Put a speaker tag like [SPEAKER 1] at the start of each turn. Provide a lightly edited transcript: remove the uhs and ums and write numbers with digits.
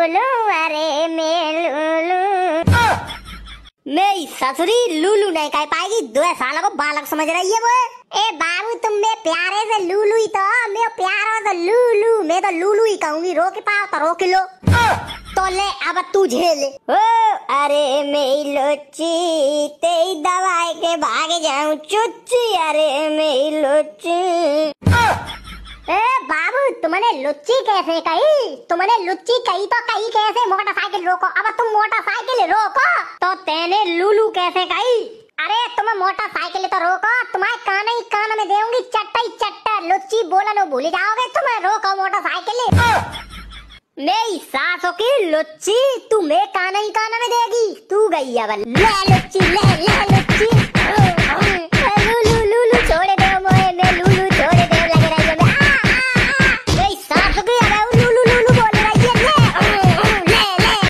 [SPEAKER 1] लूलू अरे मैं लूलू। मेरी ससुरी लूलू नहीं कह पाएगी, 2 साल को बालक समझ रही है वो। ए बाबू तुम में प्यारे से लूलू ही तो, मैं प्यारा से लूलू, मैं तो लूलू ही कहूंगी। रोक पाओ तो रोक लो। तो ले अब तू झेल। ओ अरे मेरी लोची, तेरी दवाई के भाग जाऊं चुच्ची, अरे मेरी लोची। ए बाबू तुमने लुच्ची कैसे कही? तुमने लुच्ची कही तो कही कैसे? मोटरसाइकिल रोको। अब तुम मोटरसाइकिल रोको तो तेने लूलू कैसे कही? अरे तुम मोटरसाइकिल तो रोको, तुम्हारे कान ही कान में देऊंगी चट्टा ही चट्टा। लुच्ची बोलना भूल जाओगे तुम। रोको मोटरसाइकिल। मेरी सासों की लुच्ची तू मेरे कान ही कान में देगी। तू गई अब। ले लुच्ची ले लुच्ची।